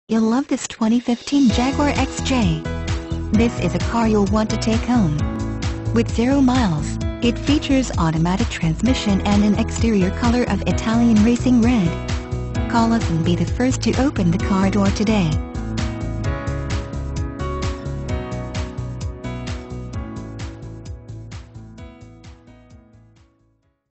You'll love this 2015 Jaguar XJ. This is a car you'll want to take home. With 0 miles, it features automatic transmission and an exterior color of Italian racing red. Call us and be the first to open the car door today.